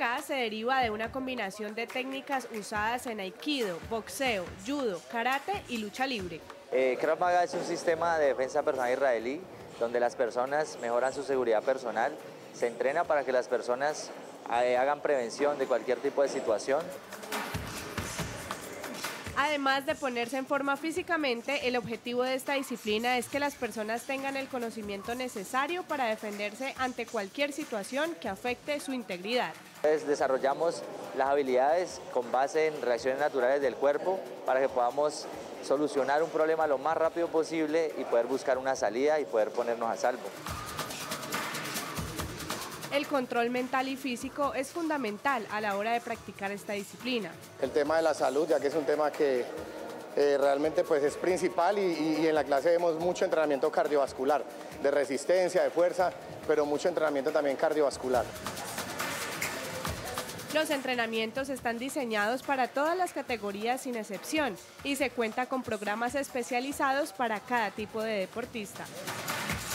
Maga se deriva de una combinación de técnicas usadas en aikido, boxeo, judo, karate y lucha libre. Krav Maga es un sistema de defensa personal israelí donde las personas mejoran su seguridad personal, se entrena para que las personas hagan prevención de cualquier tipo de situación. Además de ponerse en forma físicamente, el objetivo de esta disciplina es que las personas tengan el conocimiento necesario para defenderse ante cualquier situación que afecte su integridad. Entonces, desarrollamos las habilidades con base en reacciones naturales del cuerpo para que podamos solucionar un problema lo más rápido posible y poder buscar una salida y poder ponernos a salvo. El control mental y físico es fundamental a la hora de practicar esta disciplina. El tema de la salud, ya que es un tema que realmente pues, es principal y en la clase vemos mucho entrenamiento cardiovascular, de resistencia, de fuerza, pero mucho entrenamiento también cardiovascular. Los entrenamientos están diseñados para todas las categorías sin excepción y se cuenta con programas especializados para cada tipo de deportista.